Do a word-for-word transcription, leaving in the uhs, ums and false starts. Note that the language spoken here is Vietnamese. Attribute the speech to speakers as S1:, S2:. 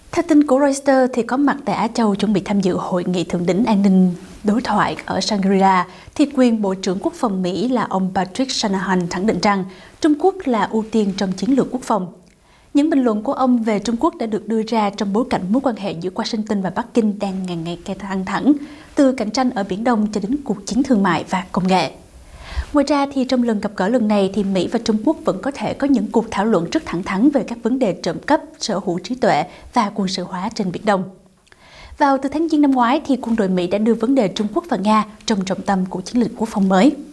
S1: Theo tin của Reuters thì có mặt tại Á Châu chuẩn bị tham dự hội nghị thượng đỉnh an ninh đối thoại ở Shangri-La, thì quyền Bộ trưởng Quốc phòng Mỹ là ông Patrick Shanahan khẳng định rằng Trung Quốc là ưu tiên trong chiến lược quốc phòng. Những bình luận của ông về Trung Quốc đã được đưa ra trong bối cảnh mối quan hệ giữa Washington và Bắc Kinh đang ngày ngày căng thẳng, từ cạnh tranh ở Biển Đông cho đến cuộc chiến thương mại và công nghệ. Ngoài ra thì trong lần gặp gỡ lần này thì Mỹ và Trung Quốc vẫn có thể có những cuộc thảo luận rất thẳng thắn về các vấn đề trộm cắp, sở hữu trí tuệ và quân sự hóa trên Biển Đông. Vào từ tháng Giêng năm ngoái thì quân đội Mỹ đã đưa vấn đề Trung Quốc và Nga trong trọng tâm của chiến lược quốc phòng mới.